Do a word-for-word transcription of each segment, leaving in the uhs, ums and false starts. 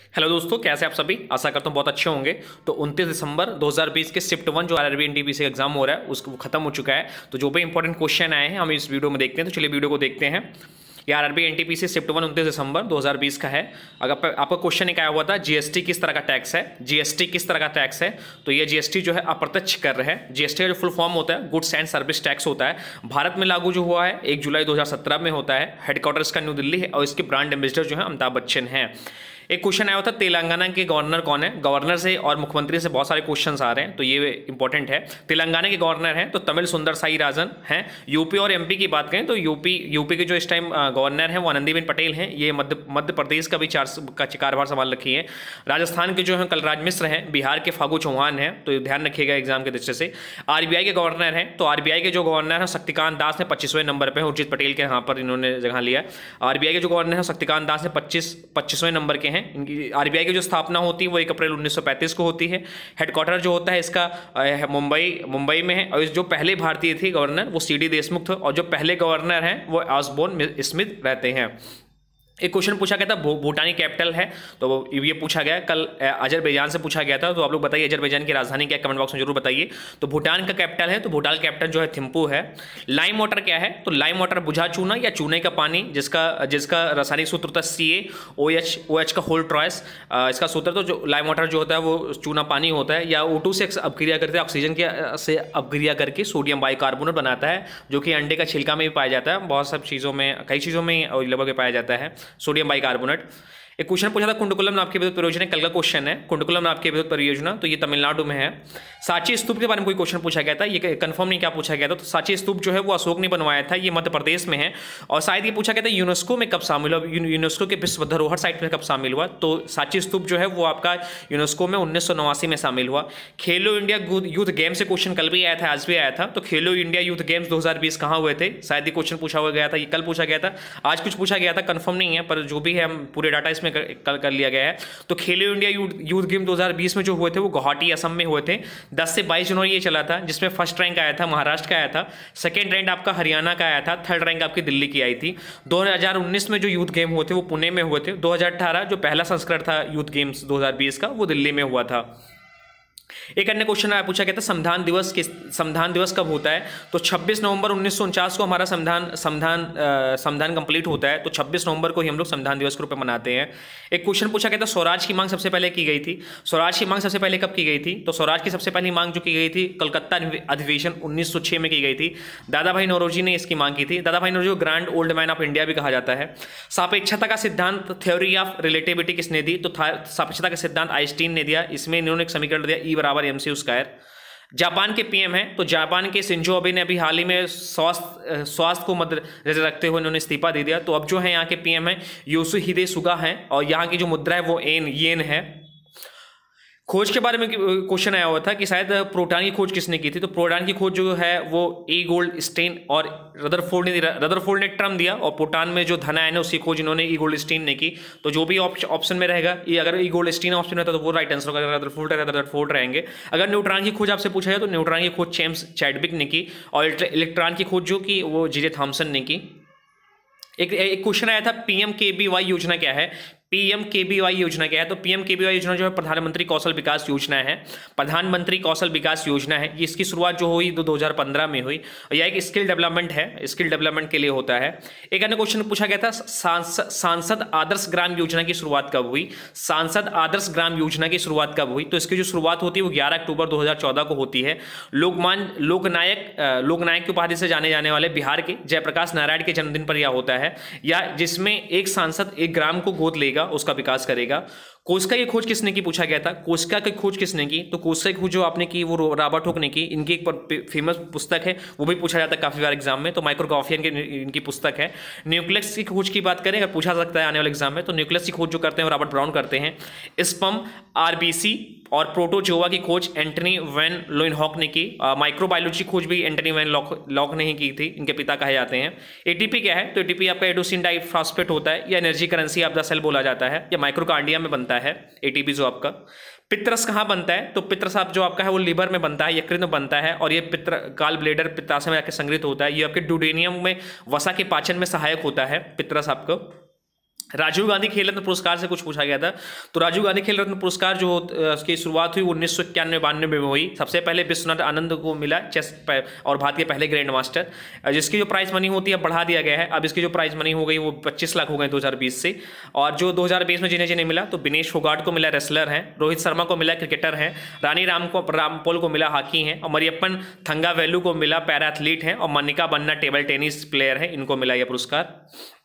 Hello दोस्तों, कैसे आप सभी। आशा करता हूँ बहुत अच्छे होंगे। तो उनतीस दिसंबर दो हज़ार बीस के शिफ्ट वन जो आरआरबी एनटीपीसी एग्जाम हो रहा है उसको खत्म हो चुका है। तो जो भी इंपॉर्टेंट क्वेश्चन आए हैं हम इस वीडियो में देखते हैं। तो चलिए वीडियो को देखते हैं। ये आरआरबी एनटीपीसी शिफ्ट वन उनतीस दिसंबर दो हज़ार बीस का है। अगर आपका क्वेश्चन एक आया हुआ था, जीएसटी किस तरह का टैक्स है, जीएसटी किस तरह का टैक्स है। तो ये जीएसटी जो है अप्रत्यक्ष कर है। जीएसटी का जो फुल फॉर्म होता है गुड्स एंड सर्विस टैक्स होता है। भारत में लागू जो हुआ है एक जुलाई दो हज़ार सत्रह में होता है। हेडक्वार्टर इसका न्यू दिल्ली है और इसके ब्रांड एम्बेसडर जो है अमिताभ बच्चन है। एक क्वेश्चन आया होता है, तेलंगाना के गवर्नर कौन है। गवर्नर से और मुख्यमंत्री से बहुत सारे क्वेश्चंस आ रहे हैं, तो ये इंपॉर्टेंट है। तेलंगाना के गवर्नर हैं तो तमिल सुंदर साई राजन हैं। यूपी और एमपी की बात करें तो यूपी यूपी के जो इस टाइम गवर्नर हैं वो आनंदीबेन पटेल हैं। ये मध्य मध्य प्रदेश का भी चार का कार्यभार संभाल रखी है। राजस्थान के जो हैं कलराज मिश्र हैं। बिहार के फागू चौहान हैं, तो ध्यान रखिएगा एग्जाम के दृष्टि से। आरबीआई के गवर्नर हैं तो आरबीआई के जो गवर्नर हैं शक्तिकांत दास ने पच्चीसवें नंबर पर, उर्जित पटेल के यहाँ पर इन्होंने जगह लिया। आरबीआई के जो गवर्नर हैं शक्तिकांत दास ने पच्चीस पच्चीसवें नंबर के हैं। इनकी आरबीआई की जो स्थापना होती है वो एक अप्रैल उन्नीस सौ पैंतीस को होती है। हेडक्वार्टर जो होता है इसका मुंबई मुंबई में है। और जो पहले भारतीय थे गवर्नर वो सी डी देशमुख थे, और जो पहले गवर्नर हैं वो ऑसबोर्न स्मिथ रहते हैं। एक क्वेश्चन पूछा गया था, भूटानी कैपिटल है, तो ये पूछा गया कल अजरबैजान से पूछा गया था। तो आप लोग बताइए अजरबैजान की राजधानी क्या है, कमेंट बॉक्स में जरूर बताइए। तो भूटान का कैपिटल है, तो भूटान कैपिटल जो है थिम्पू है। लाइम वाटर क्या है, तो लाइम वाटर बुझा चूना या चूने का पानी, जिसका जिसका रासायनिक सूत्र होता है C A O H O H का होल ट्रॉयस इसका सूत्र। तो जो लाइम वाटर जो होता है वो चूना पानी होता है, या ओ टू से अपक्रिया करते हैं, ऑक्सीजन के से अपक्रिया करके सोडियम बाइकार्बोनेट बनाता है, जो कि अंडे का छिलका में भी पाया जाता है। बहुत सब चीज़ों में, कई चीज़ों में लगभग पाया जाता है सोडियम बाइकार्बोनेट। एक क्वेश्चन पूछा था, कुंडकुलम नाभ की विद्युत परियोजना, कल का क्वेश्चन है। कुंडकुलम नाभ की विद्युत परियोजना तो ये तमिलनाडु में है। सांची स्तूप के बारे में कोई क्वेश्चन पूछा गया था, ये कंफर्म नहीं क्या पूछा गया था। तो सांची स्तूप जो है वो अशोक ने बनवाया था, ये मध्य प्रदेश में है। और शायद ये पूछा गया था यूनेस्को में कब शामिल हुआ, यूनेस्को के विश्व धरोहर साइट में कब शामिल हुआ। तो सांची स्तूप जो है वो आपका यूनेस्को में उन्नीस सौ नवासी में शामिल हुआ। खेलो इंडिया यूथ गेम्स से क्वेश्चन कल भी आया था, आज भी आया था। तो खेलो इंडिया यूथ गेम्स दो हजार बीस कहाँ हुए थे, शायद ये क्वेश्चन पूछा हुआ गया था, ये कल पूछा गया था, आज कुछ पूछा गया था, कंफर्म नहीं है, पर जो भी है हम पूरे डाटा इसमें कल कर लिया गया है। तो खेलो इंडिया यूथ गेम दो हज़ार बीस में जो हुए थे वो गुवाहाटी असम में हुए थे। दस से बाईस जनवरी ये चला था, जिसमें फर्स्ट रैंक आया था महाराष्ट्र का आया था, सेकंड रैंक आपका हरियाणा का आया था, थर्ड रैंक आपकी दिल्ली की आई थी। दो हज़ार उन्नीस में जो यूथ गेम हुए थे वो पुणे में हुए थे। दो हज़ार अठारह जो पहला संस्करण था यूथ गेम्स दो हज़ार बीस का वो दिल्ली में हुआ था। एक अन्य क्वेश्चन आया, पूछा गया था संविधान दिवस किस संविधान दिवस कब होता है। तो छब्बीस नवंबर उन्नीस सौ उनचास को हमारा संविधान संविधान संविधान कंप्लीट होता है। तो छब्बीस नवंबर को ही हम लोग संविधान दिवस के रूप में मनाते हैं। एक क्वेश्चन पूछा गया था, स्वराज की मांग सबसे पहले की गई थी। स्वराज की मांग सबसे पहले कब की गई थी। तो स्वराज की सबसे पहली मांग जो की गई थी कलकत्ता अधिवेशन उन्नीस सौ छह में की गई थी। दादा भाई नौरोजी ने इसकी मांग की थी। दादा भाई नौरोजी को grand old man of India भी कहा जाता है। सापेक्षता का सिद्धांत थ्योरी ऑफ रिलेटिविटी किसने दी। तो सापेक्षता का सिद्धांत आइंस्टीन ने दिया। इसमें इन्होंने एक समीकरण दिया ई बराबर एम सी स्क्वायर। जापान के पीएम हैं तो जापान के शिंजो अबे ने अभी हाल ही में स्वास्थ्य स्वास्थ्य को मद्देनजर रखते हुए उन्होंने इस्तीफा दे दिया। तो अब जो है यहाँ के पीएम हैं योशिहिदे सुगा हैं, और यहाँ की जो मुद्रा है वो एन येन है। खोज के बारे में क्वेश्चन आया हुआ था कि शायद प्रोटॉन की खोज किसने की थी। तो प्रोटॉन की खोज जो है वो ई गोल्ड स्टेन और रदरफोर्ड ने रदरफोर्ड ने टर्म दिया, और प्रोटॉन में जो धन आयन है उसकी खोज इन्होंने ई गोल्ड स्टेन ने की। तो जो भी ऑप्शन में रहेगा, ये अगर ई गोल्ड स्टेन ऑप्शन रहता तो वो राइट आंसर होगा, रदरफोर्ड है रदरफोर्ड रहेंगे। अगर न्यूट्रॉन की खोज आपसे पूछा जाए तो न्यूट्रॉन की खोज जेम्स चैडविक ने की, और इलेक्ट्रॉन की खोज जो की वो जे जे थॉमसन ने की। एक एक क्वेश्चन आया था, पीएम के बी वाई योजना क्या है। पीएम के बी वाई योजना क्या है। तो पीएम के बी वाई योजना जो है प्रधानमंत्री कौशल विकास योजना है। प्रधानमंत्री कौशल विकास योजना है, इसकी शुरुआत जो हुई तो दो हज़ार पंद्रह में हुई, और यह एक स्किल डेवलपमेंट है, स्किल डेवलपमेंट के लिए होता है। एक अन्य क्वेश्चन पूछा गया था, सांसद सांसद आदर्श ग्राम योजना की शुरुआत कब हुई। सांसद आदर्श ग्राम योजना की शुरुआत कब हुई। तो इसकी जो शुरुआत होती है वो ग्यारह अक्टूबर दो हज़ार चौदह को होती है। लोकमान लोकनायक लोकनायक की उपाधि से जाने जाने वाले बिहार के जयप्रकाश नारायण के जन्मदिन पर यह होता है, या जिसमें एक सांसद एक ग्राम को गोद लेगा, उसका विकास करेगा। कोस्का की खोज किसने की पूछा गया था। कोस्का की खोज किसने की। तो कोस्का की खोज जो आपने की वो रॉबर्ट हुक ने की। इनकी एक फेमस पुस्तक है, वो भी पूछा जाता है काफी बार एग्जाम में। तो माइक्रोग्राफियन की इनकी पुस्तक है। न्यूक्लियस की खोज की बात करें, अगर पूछा सकता है आने वाले एग्जाम में, तो न्यूक्लियस की खोज जो करते हैं रॉबर्ट ब्राउन करते हैं। स्पर्म, आरबीसी और प्रोटोजोआ की खोज एंटनी वैन लोइनहॉक ने की। माइक्रोबायोलॉजी खोज भी एंटनी वैन लॉक ने ही की थी, इनके पिता कहे जाते हैं। एटीपी क्या है। तो एटीपी आपका एडोसिन डाइफॉस्फेट होता है, या energy currency of the cell बोला जाता है, या माइक्रोकार्डिया में बनता है एटीपी जो आपका। पित्रस कहाँ बनता है। तो पित्रस आप जो आपका है वो लिवर में बनता है, यकृत में बनता है, और ये पित्र गाल ब्लेडर पित्ताशय में जाकर संग्रहित होता है। ये आपके ड्यूडेनियम में वसा के पाचन में सहायक होता है पित्रस आपको। राजीव गांधी खेल रत्न पुरस्कार से कुछ पूछा गया था। तो राजीव गांधी खेल रत्न पुरस्कार जो उसकी शुरुआत हुई उन्नीस सौ इक्यानवे बानवे में हुई। सबसे पहले विश्वनाथ आनंद को मिला, चेस और भारत के पहले ग्रैंड मास्टर, जिसकी जो प्राइज मनी होती है बढ़ा दिया गया है। अब इसकी जो प्राइज मनी हो गई वो पच्चीस लाख हो गए दो हज़ार बीस से। और जो दो हज़ार बीस में जिन्हें जिन्हें मिला, तो विनेश फोगाट को मिला, रेसलर हैं, रोहित शर्मा को मिला, क्रिकेटर हैं, रानी राम को रामपोल को मिला, हॉकी हैं, और मरियप्पन थंगावेलु को मिला, पैरा एथलीट हैं, और Manika Banna table tennis player है, इनको मिला यह पुरस्कार।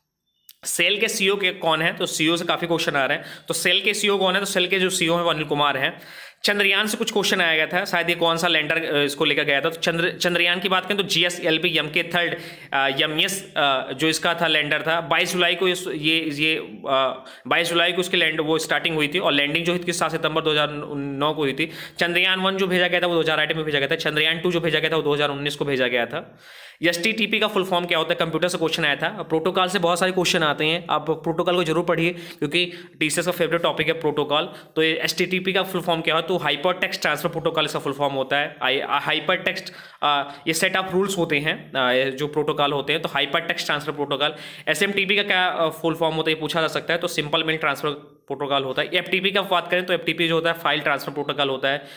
सेल के सीईओ के कौन है, तो सीईओ से काफी क्वेश्चन आ रहे हैं। तो सेल के सीईओ कौन है, तो सेल के जो सीईओ है वो अनिल कुमार हैं। चंद्रयान से कुछ क्वेश्चन आया गया था, शायद ये कौन सा लैंडर इसको लेकर गया था। तो चंद्र चंद्रयान की बात करें तो G S L V M के थर्ड यम एस जो इसका था लैंडर था, बाईस जुलाई को ये ये बाईस जुलाई को इसकी लैंड वो स्टार्टिंग हुई थी, और लैंडिंग जो हुई थी सात सितंबर दो हज़ार नौ को हुई थी। चंद्रयान वन जो भेजा गया था वो दो हज़ार आठ में भेजा गया था। चंद्रयान टू जो भेजा गया था वो दो हज़ार उन्नीस को भेजा गया था। एस टी टी पी का फुल फॉर्म क्या होता है, कंप्यूटर से क्वेश्चन आया था। प्रोटोकॉल से बहुत सारे क्वेश्चन आते हैं, आप प्रोटोकॉल को जरूर पढ़िए क्योंकि टीसीएस का फेवरेट टॉपिक है प्रोटोकॉल। तो एस टी टी पी का फुल फॉर्म क्या है, तो हाइपर टेक्स्ट ट्रांसफर प्रोटोकॉल इसका फुल फॉर्म होता है। हाइपर टेक्स्ट ये सेट ऑफ रूल्स होते हैं जो प्रोटोकॉल होते हैं, तो hyper text transfer protocol. S M T P का क्या फुल फॉर्म होता है ये पूछा जा सकता है, तो सिंपल मेल ट्रांसफर प्रोटोकॉल होता है। एफ टी पी का बात करें तो एफ टी पी जो होता है फाइल ट्रांसफर प्रोटोकॉल होता है,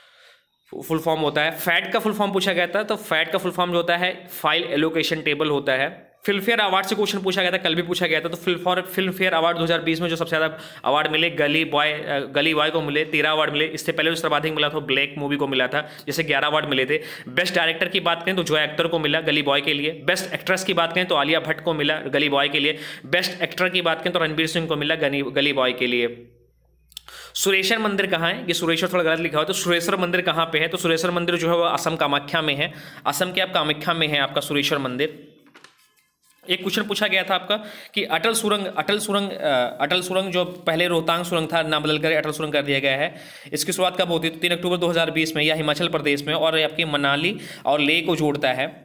फुल फॉर्म होता है। फैट का फुल फॉर्म पूछा गया था, तो फैट का फुल फॉर्म जो होता है फाइल एलोकेशन टेबल होता है। फिल्म फेयर अवार्ड से क्वेश्चन पूछा गया था, कल भी पूछा गया था। तो film for Filmfare award दो हज़ार बीस में जो सबसे ज्यादा अवार्ड मिले, गली बॉय गली बॉय को मिले तेरह अवार्ड मिले। इससे पहले जो सर्वाधिक मिला था ब्लैक मूवी को मिला था, जिसे ग्यारह अवार्ड मिले थे। बेस्ट डायरेक्टर की बात करें तो जोया अख्तर को मिला गली बॉय के लिए। बेस्ट एक्ट्रेस की बात करें तो आलिया भट्ट को मिला गली बॉय के लिए। बेस्ट एक्टर की बात करें तो रणबीर सिंह को मिला गली बॉय के लिए। सुरेश्वर मंदिर कहाँ है, ये सुरेश्वर थोड़ा गलत लिखा हुआ, तो सुरेश्वर मंदिर कहाँ पे है, तो सुरेश्वर मंदिर जो है वो असम कामाख्या में है। असम के आप कामाख्या में है आपका सुरेश्वर मंदिर। एक क्वेश्चन पूछा गया था आपका कि अटल सुरंग अटल सुरंग अटल सुरंग जो पहले रोहतांग सुरंग था, नाम बदल कर अटल सुरंग कर दिया गया है। इसकी शुरुआत कब होती है, तो तीन अक्टूबर दो हज़ार बीस में, या हिमाचल प्रदेश में, और आपकी मनाली और लेह को जोड़ता है।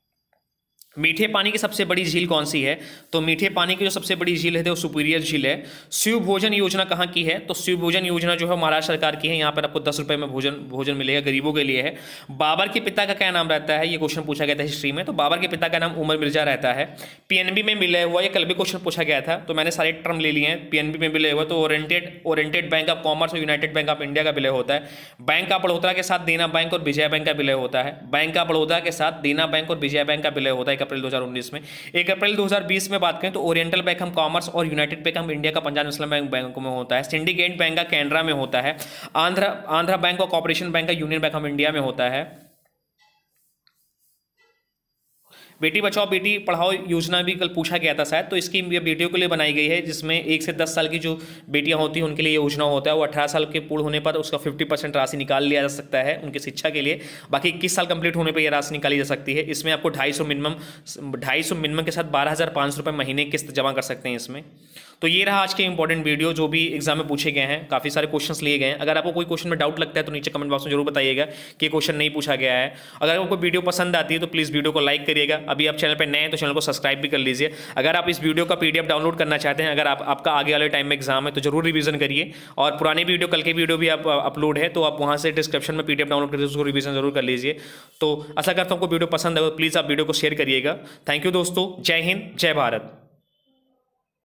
मीठे पानी की सबसे बड़ी झील कौन सी है, तो मीठे पानी की जो सबसे बड़ी झील है वो सुपीरियर झील है। शिव भोजन योजना कहाँ की है, तो शिव भोजन योजना जो है महाराष्ट्र सरकार की है। यहाँ पर आपको दस रुपए में भोजन भोजन मिलेगा, गरीबों के लिए है। बाबर के पिता का क्या नाम रहता है, ये क्वेश्चन पूछा गया था हिस्ट्री में। तो बाबर के पिता का नाम उमर मिर्जा रहता है। पीएनबी में मिला हुआ, ये कल भी क्वेश्चन पूछा गया था, तो मैंने सारे टर्म ले लिए हैं। पीएनबी में विलय हुआ तो oriented oriented bank of commerce और यूनाइटेड बैंक ऑफ इंडिया का विलय होता है। बैंक ऑफ बड़ौदा के साथ देना बैंक और विजया बैंक का विलय होता है। बैंक ऑफ बड़ौदा के साथ देना बैंक और विजया बैंक का विलय होता है एक अप्रैल दो हज़ार उन्नीस में। एक अप्रैल दो हज़ार बीस में बात करें तो ओरिएंटल बैंक ऑफ कॉमर्स और यूनाइटेड बैंक ऑफ इंडिया का पंजाब नेशनल बैंक बैंक में होता है। सिंडिकेट बैंक का कैनरा में होता है। आंध्र आंध्र बैंक और कॉर्पोरेशन बैंक का यूनियन बैंक ऑफ इंडिया में होता है। बेटी बचाओ बेटी पढ़ाओ योजना भी कल पूछा गया था शायद, तो इसकी बेटियों के लिए बनाई गई है, जिसमें एक से दस साल की जो बेटियां होती हैं उनके लिए योजना होता है। वो अठारह साल के पूर्ण होने पर उसका पचास परसेंट राशि निकाल लिया जा सकता है उनकी शिक्षा के लिए। बाकी इक्कीस साल कंप्लीट होने पर यह राशि निकाली जा सकती है। इसमें आपको ढाई सौ मिनिमम ढाई सौ मिनिमम के साथ बारह हज़ार पाँच सौ रुपये महीने किस्त जमा कर सकते हैं इसमें। तो ये रहा आज के इंपॉर्टेंट वीडियो जो भी एग्जाम में पूछे गए हैं। काफ़ी सारे क्वेश्चंस लिए गए हैं। अगर आपको कोई क्वेश्चन में डाउट लगता है तो नीचे कमेंट बॉक्स में जरूर बताइएगा कि क्वेश्चन नहीं पूछा गया है। अगर आपको वीडियो पसंद आती है तो प्लीज़ वीडियो को लाइक करिएगा। अभी आप चैनल पर नए हैं तो चैनल को सब्सक्राइब भी कर लीजिए। अगर आप इस वीडियो का पीडीएफ डाउनलोड करना चाहते हैं, अगर आप आपका आगे वाले टाइम में एग्जाम है तो जरूर रिवीजन करिए। और पुरानी वीडियो कल के वीडियो भी आप अपलोड है तो आप वहाँ से डिस्क्रिप्शन में पीडीएफ डाउनलोड करके उसको रिवीजन जरूर कर लीजिए। तो आशा करता हूँ आपको वीडियो पसंद है तो प्लीज़ आप वीडियो को शेयर करिएगा। थैंक यू दोस्तों, जय हिंद, जय भारत।